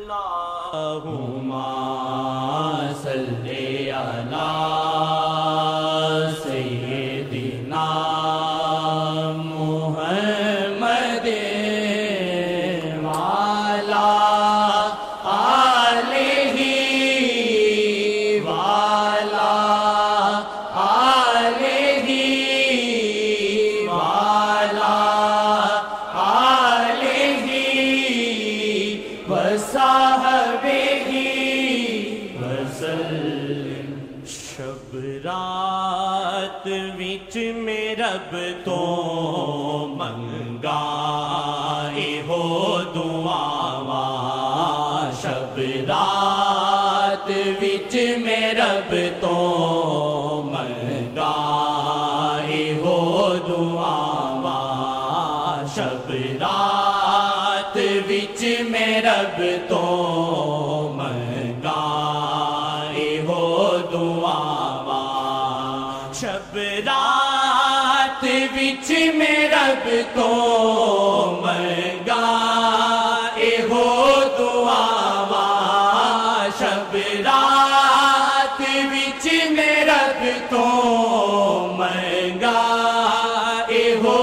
اللہم صلی علی سیدنا محمد وعلی آلہ وعلی آلہ وعلی آلہ وصحبہ وسلم۔ شب رات وچ میں رب تو منگائے ہو دعاواں، شب رات وچ میں رب تو منگائے ہو دعاواں، شب رات وچ میں رب تو منگائے ہو دعاواں، شب رات وچ میں رب تو منگائے ہو دعاواں، شب رات وچ میں رب تو منگائے ہو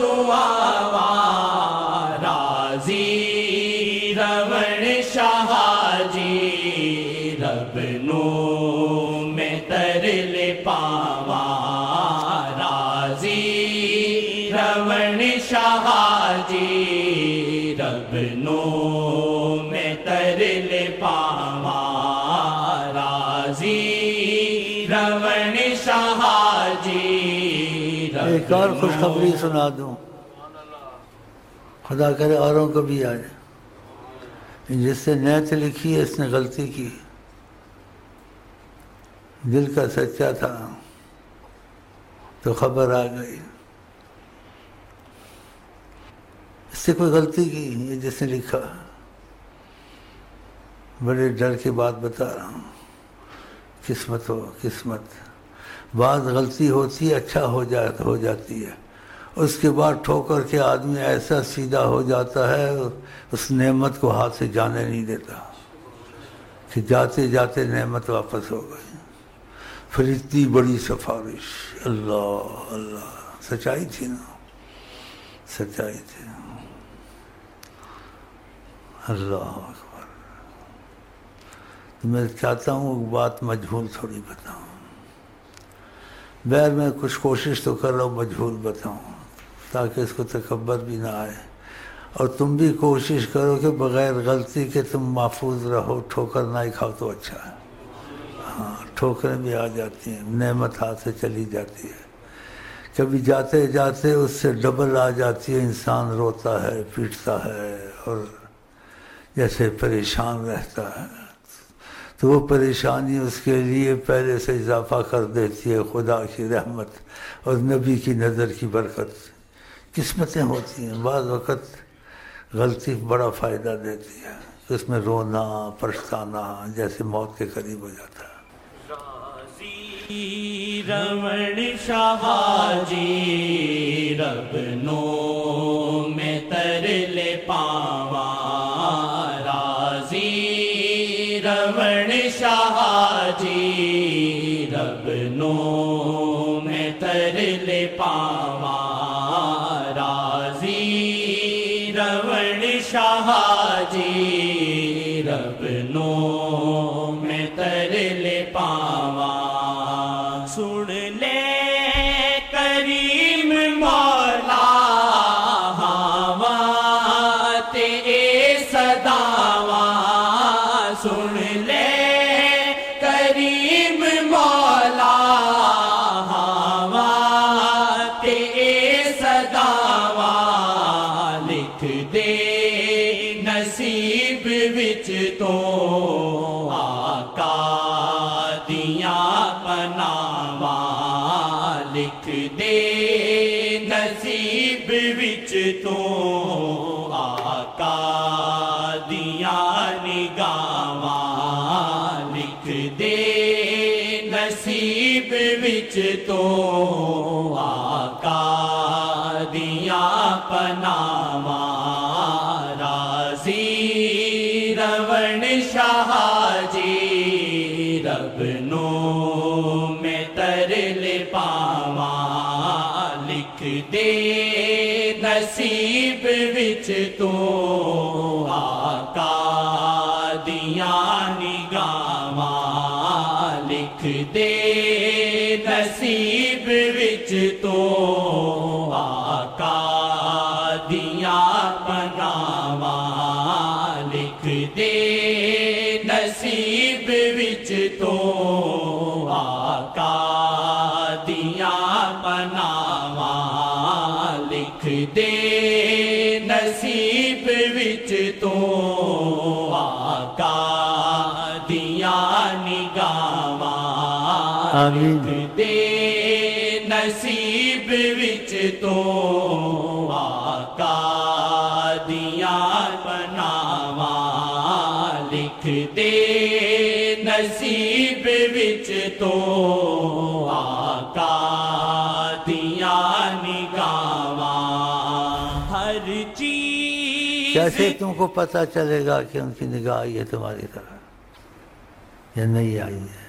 دعاواں، راضی رمن شاہ جی رب نو میں ترلے پاواں، راضی رمن شاہ جی رب نو میں ترلے پاواں، راضی رمن شاہ جی رب ایک اور خوشخبری سنا دوں، خدا کرے اوروں کو بھی آ جائے۔ جس سے نیت لکھی ہے اس نے غلطی کی، دل کا سچا تھا تو خبر آ گئی، اس سے کوئی غلطی کی یہ جس نے لکھا، بڑے ڈر کی بات بتا رہا ہوں، قسمت ہو قسمت، بعض غلطی ہوتی ہے اچھا ہو جاتی ہے، اس کے بعد ٹھوکر کے آدمی ایسا سیدھا ہو جاتا ہے اس نعمت کو ہاتھ سے جانے نہیں دیتا کہ جاتے جاتے نعمت واپس ہو گئی، پھر اتنی بڑی سفارش، اللہ اللہ، سچائی تھی نا، سچائی تھی، اللہ اکبر۔ میں چاہتا ہوں وہ بات مجہول تھوڑی بتاؤں، بہر میں کچھ کوشش تو کر رہا ہوں مجہول بتاؤں تاکہ اس کو تکبر بھی نہ آئے، اور تم بھی کوشش کرو کہ بغیر غلطی کے تم محفوظ رہو، ٹھوکر نہ ہی کھاؤ تو اچھا ہے۔ ہاں ٹھوکریں بھی آ جاتی ہیں، نعمت ہاتھ سے چلی جاتی ہے، کبھی جاتے جاتے اس سے ڈبل آ جاتی ہے، انسان روتا ہے پیٹتا ہے اور جیسے پریشان رہتا ہے، تو وہ پریشانی اس کے لیے پہلے سے اضافہ کر دیتی ہے خدا کی رحمت اور نبی کی نظر کی برکت۔ قسمتیں ہوتی ہیں، بعض وقت غلطی بڑا فائدہ دیتی ہے، اس میں رونا پچھتانا جیسے موت کے قریب ہو جاتا ہے۔ راضی رمن شاہ جی رب نو میں ترلے پاواں، راضی رمن شاہ جی رب نو میں ترلے پاواں، راضی رمن شاہ جی رب نو میں ترلے پاواں، سن لے کریم مولا ہاواں تے صداواں، سن لے کریم مولا ہاواں تے صداواں، لکھ دے نصیب وچ تو آقا دیاں پناواں، لکھ دے نصیب وچ تو آقا دیاں نگاواں، لکھ دے نصیب وچ تو آقا دیاں پناواں، راضی رون شاہ جی رب نو میں ترل پاواں لکھ دے نصیب وچ تو آقا دیاں نگاواں لکھ دے نصیب وچ تو آقا دیاں پناواں لکھ دے نصیب وچ تو آقا دیاں پناواں لکھ دے نصیب وچ تو آقا دیاں نگاواں لکھ دے نصیب وچ تو آقا دیاں پناواں لکھ دے نصیب وچ تو آقا دیاں نگاواں ہر چیز کیسے تم کو پتہ چلے گا کہ ان کی نگاہ آئی ہے تمہاری طرح یا نہیں آئی ہے؟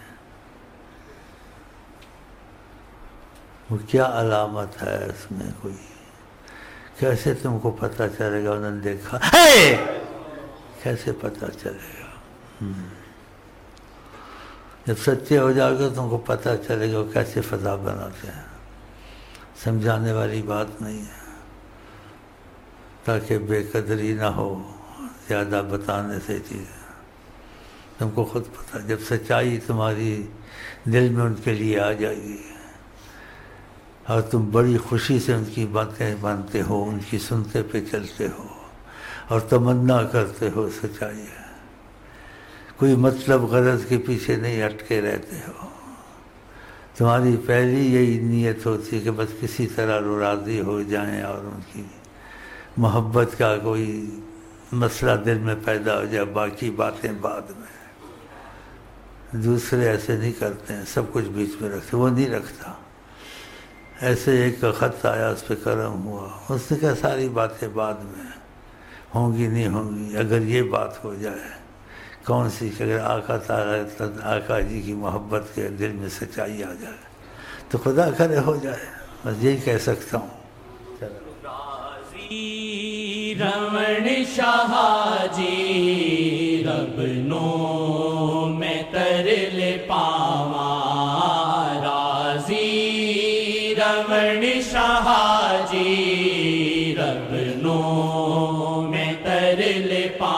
وہ کیا علامت ہے اس میں کوئی؟ کیسے تم کو پتہ چلے گا انہوں نے دیکھا ہے؟ کیسے پتہ چلے گا؟ جب سچے ہو جاؤ گے تم کو پتہ چلے گا وہ کیسے فضا بناتے ہیں. سمجھانے والی بات نہیں ہے تاکہ بے قدری نہ ہو زیادہ بتانے سے چیزیں. تم کو خود پتہ جب سچائی تمہاری دل میں ان کے لیے آ جائے گی اور تم بڑی خوشی سے ان کی باتیں مانتے ہو، ان کی سنتے پہ چلتے ہو اور تمنا کرتے ہو سچائی ہے، کوئی مطلب غرض کے پیچھے نہیں اٹکے رہتے ہو. تمہاری پہلی یہی نیت ہوتی ہے کہ بس کسی طرح وہ راضی ہو جائیں اور ان کی محبت کا کوئی مسئلہ دل میں پیدا ہو جائے، باقی باتیں بعد میں. دوسرے ایسے نہیں کرتے ہیں، سب کچھ بیچ میں رکھتے. وہ نہیں رکھتا. ایسے ایک کا خط آیا، اس پہ کرم ہوا، اس نے کہا ساری باتیں بعد میں ہوں گی نہیں ہوں گی، اگر یہ بات ہو جائے کون سی کہ اگر آقا جی کی محبت کے دل میں سچائی آ جائے تو خدا کرے ہو جائے. بس یہی کہہ سکتا ہوں. راضی رمن شاہ جی رب نو میں ترل پاواں راضی رمن شاہ جی رب نو میں ترل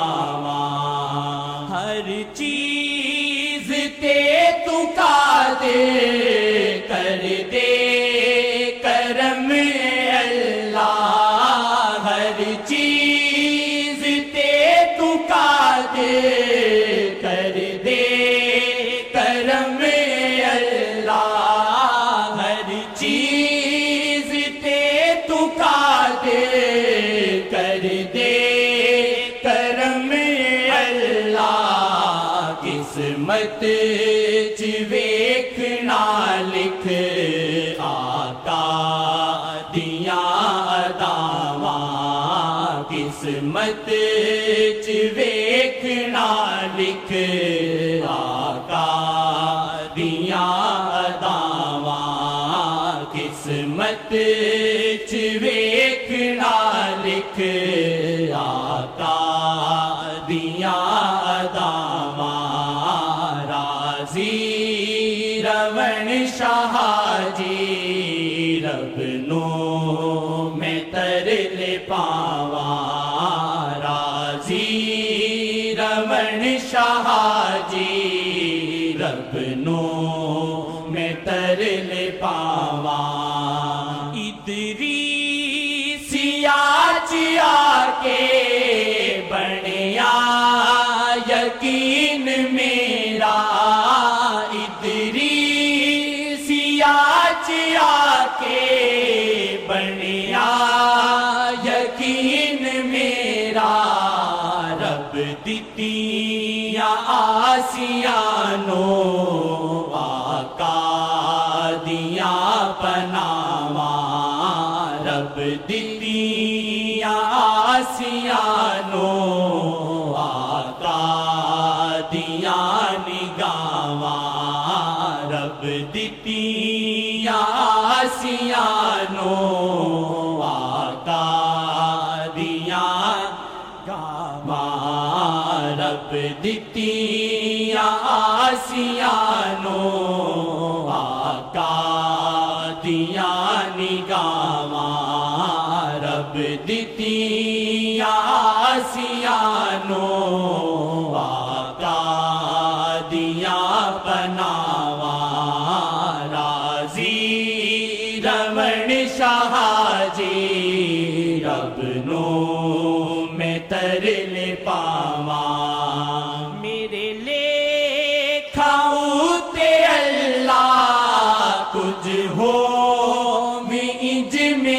پاواں ہر چیز تے تو قادر کر دے کرم اللہ ہر چیز تے تو قادر کر دے کرم اللہ ہر چیز تے تو قادر کر دے کرم اللہ قسمت چ ویکھنا لکھ آقا دیاں اداواں قسمت چ ویکھنا لکھ آقا دیاں اداواں قسمت چ ویکھنا لکھ آقا دیاں اداواں راضی رون شاہ جی رب نو میں ترل پاواں راضی رون شاہ جی رب نو میں ترل پاواں ادریسیا چیا کے بنیا یقین میرا ادریسیا چیا کے بنیا یقین میرا رب دتیاں آسیانو آقا دیاں پناواں رب دتیاں آسیانو آقا رب دتیا آسیانو آقا دیا نگاواں رب دتیا آسیانو آقا دیا پناواں راضی رمن شاہ جی رب نو میں ترل پاواں میرے لے کھاؤ تے اللہ کچھ ہو بھی انج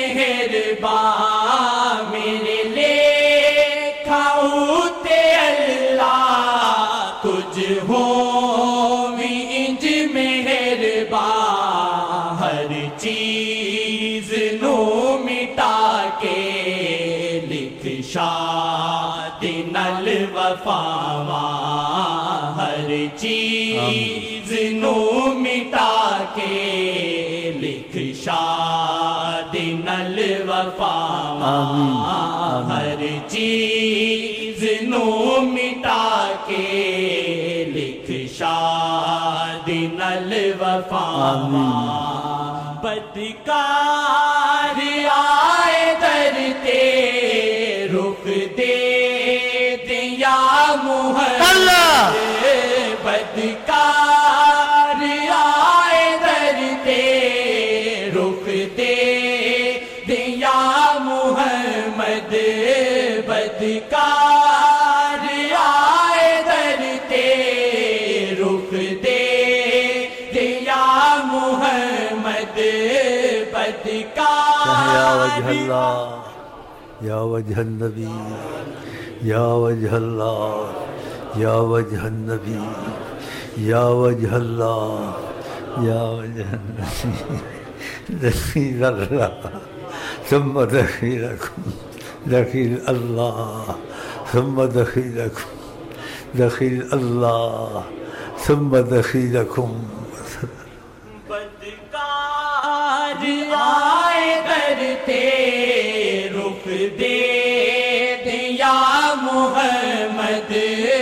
مہربان میرے لے کھاؤ تے اللہ کچھ ہو بھی انج مہربان ہر چیز نو مٹا کے لکھ شاد نل وفاواں ہر چیز نو مٹا کے لکھ شاد نل وفاواں ہر چیز نو مٹا کے لکھ شاد نل وفاواں بدکار آئے در تے رخ دے دیا محمد بدکار آئے در تے رخ دے دیا محمد بدکار آئے در تے رخ دے دیا محمد بدکار یا وجہ اللہ یا وجہ النبی یا وجہ اللہ یا وجہ النبی یا وجہ اللہ یا وجہ النبی دخیل اللہ ثم دخیلکم دخیل اللہ ثم دخیلکم دخیل اللہ ثم دخیلکم بدکار آئے در تے رخ دے دیا محمد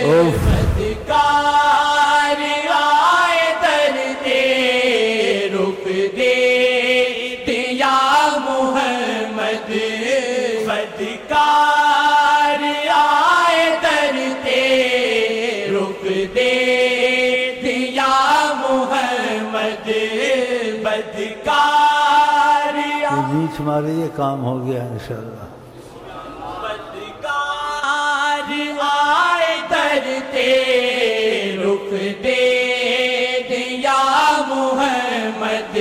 بدکار آئے در تے رخ دے دیا محمد بدکار آئے در تے رخ دے دیا محمد بدکار بیچ ہمارے یہ کام ہو گیا انشاءاللہ بدکار آئے در تے رخ دے دیا محمد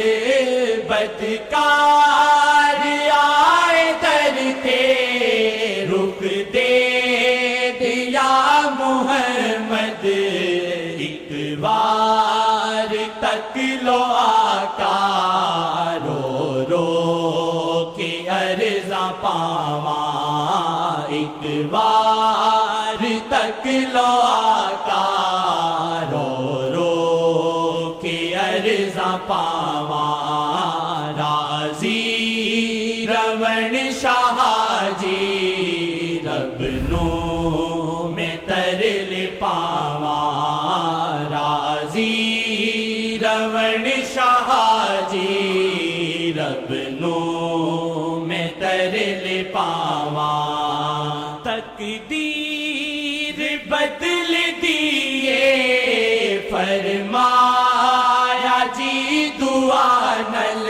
بدکار آئے در تے رخ دے دیا محمد ایک بار تک لو آقا رو رو کے عرضاں پاواں ایک بار تک لو آقا رو رو کے عرضاں پاواں راضی رمن شاہ جی رب نو میں ترل پاواں راضی رمن شاہ جی رب نو میں ترل پاواں تقدیر بدل دیے فرمایا جی دعا نل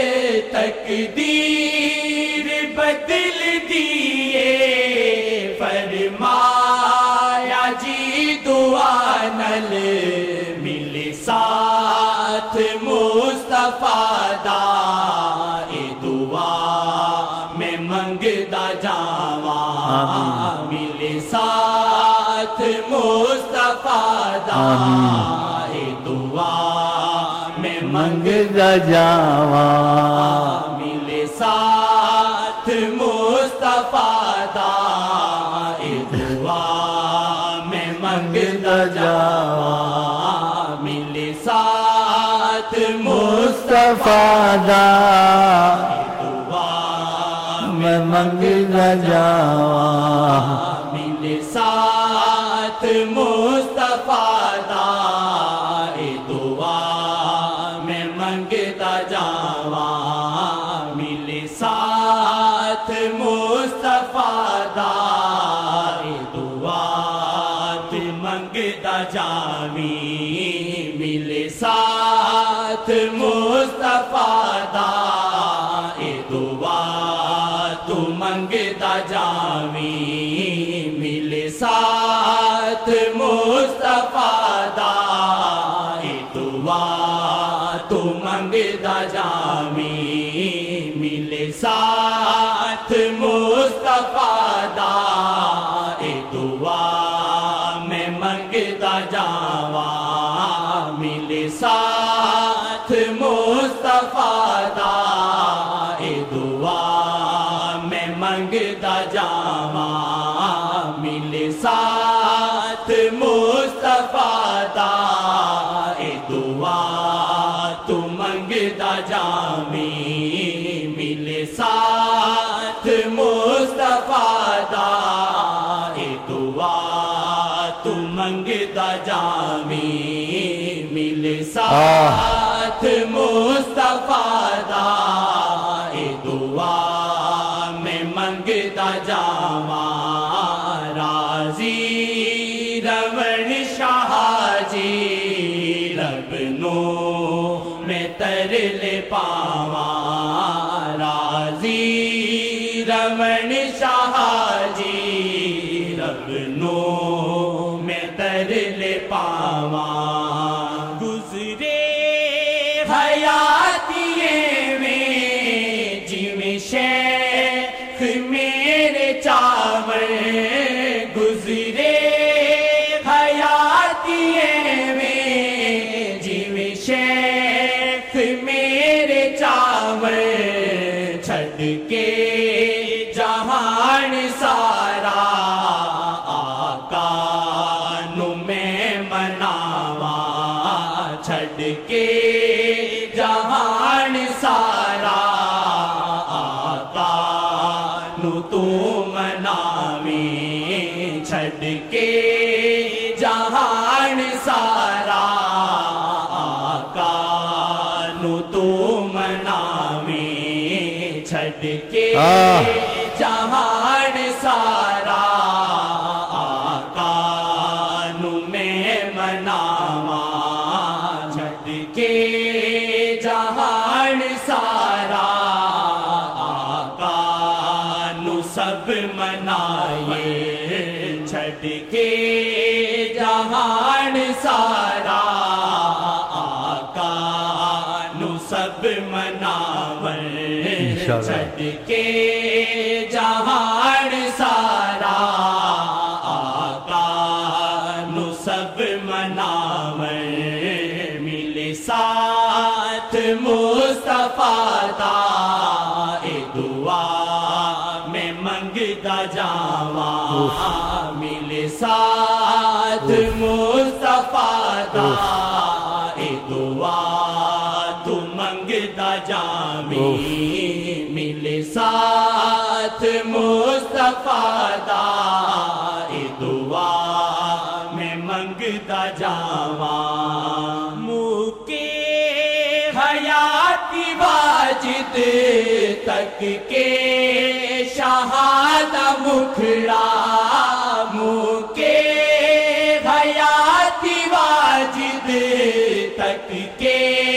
تقدیر بدل دیے فرمایا جی دعا نل مل ساتھ مصطفیٰ دا اے دعا میں منگدا جاواں مل ساتھ مصطفیٰ دا اے دعا میں منگدا جاواں مل ساتھ مصطفیٰ دا اے دعا میں منگدا جاواں مل ساتھ مصطفیٰ دا دعا میں منگدا جاواں مل ساتھ مصطفیٰ دا دعا میں منگتا جاواں ملے ساتھ مصطفیٰ دا دعا منگتا جاویں ملے ساتھ مصطفیٰ دا دعا تو منگتا جاویں ملے ساتھ مصطفیٰ دا دعا تو منگتا جاویں ملے ساتھ مصطفیٰ دا دعا میں منگتا جاواں ملے ساتھ مصطفیٰ دا دعا میں منگتا جاواں ملے ساتھ مصطفیٰ دا دعا تو منگتا جاویں ملے ساتھ مصطفیٰ دا دعا تو منگتا جاویں ملے ساتھ مصطفیٰ دا دعا میں منگتا جاواں راضی رمن شاہ جی رب نو میں ترلے پاواں راضی رمن شاہ جی رب نو میں ترلے پاواں گزرے حیاتیے میں جویں شیخ میرے چاور گزرے حیاتیے میں جویں شیخ میرے چاور چھڈ کے جہان سارا آقا نو میں مناواں چھڈ کے جہان سارا آقا نو تو مناویں چھڈ کے جہان سارا آقا نو تو مناویں چھڈ کے جہان سارا آقا نو میں مناواں چھڈ کے جہان سارا آقا نو سب منائے چھڈ کے جہان سارا آقا نو سب مناون چھڈ کے جہان سارا آقا نو سب مناون ملے ساتھ مصطفیٰ دا دعا میں منگتا جاواں ملے ساتھ مصطفیٰ دا دعا تو منگتا جاویں ملے ساتھ مصطفیٰ دا دعا میں منگتا جاواں موکے حیاتی واجد تک کے شہادہ مکھڑا موکے حیاتی واجد تک کے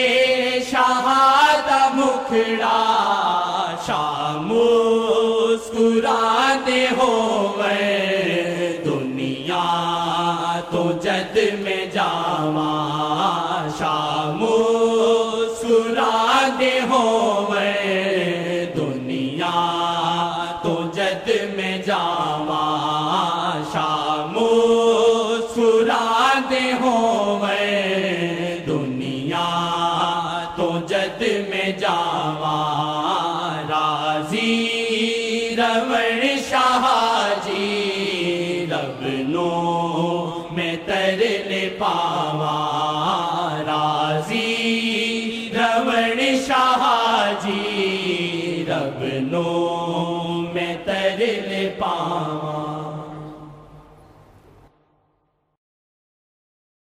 شہادہ مکھڑا شام مسکراتے ہوئے دنیا تو جد میں جاواں شام مسکراتے ہوئے دنیا تو جد میں جاواں شام مسکراتے ہوئے دنیا تو جد میں جاواں راضی رمن شاہ جی رب نو میں ترلے پاواں راضی رمن شاہ جی رب نو میں ترلے پاواں